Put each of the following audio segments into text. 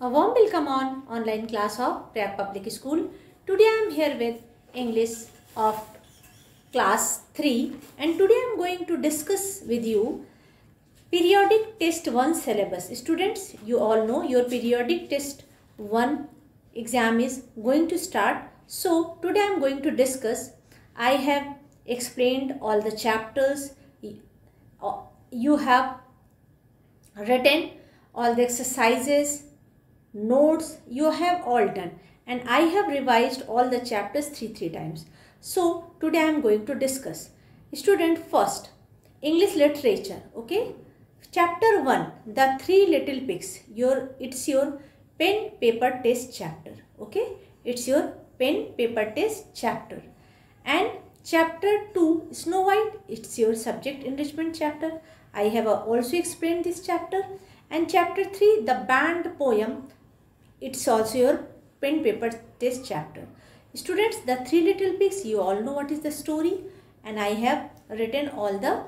A warm welcome on online class of Prayag Public School. Today I am here with English of class 3 and today I am going to discuss with you periodic test 1 syllabus. Students, you all know your periodic test 1 exam is going to start. So today I am going to discuss. I have explained all the chapters. You have written all the exercises, notes you have all done, and I have revised all the chapters three times. So today I am going to discuss. Student, first English literature. Okay, chapter 1, the three little pigs. It's your pen paper test chapter. Okay, it's your pen paper test chapter. And chapter 2, Snow White, it's your subject enrichment chapter. I have also explained this chapter. And chapter 3, the banned poem, it's also your pen paper test chapter. Students, the three little pigs, you all know what is the story, and I have written all the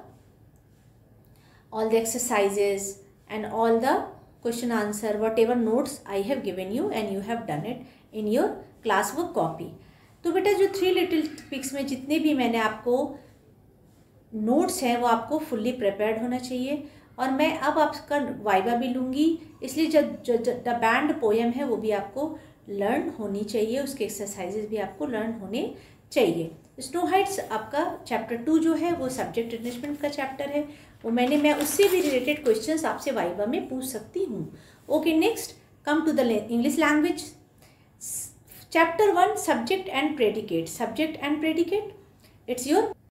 exercises and all the question answer, whatever notes I have given you, and you have done it in your classwork copy. तो बेटा जो three little pigs में जितने भी मैंने आपको notes हैं वो आपको फुल्ली प्रिपेयर्ड होना चाहिए, और मैं अब आपका वाइवा भी लूँगी, इसलिए जो द बैंड पोएम है वो भी आपको लर्न होनी चाहिए, उसके एक्सरसाइजेज भी आपको लर्न होने चाहिए. स्नो हाइट्स आपका चैप्टर 2 जो है वो सब्जेक्ट एनरिचमेंट का चैप्टर है, वो मैं उससे भी रिलेटेड क्वेश्चंस आपसे वाइवा में पूछ सकती हूँ. Okay, next come to the English language. Chapter 1, subject and predicate. Subject and predicate, it's your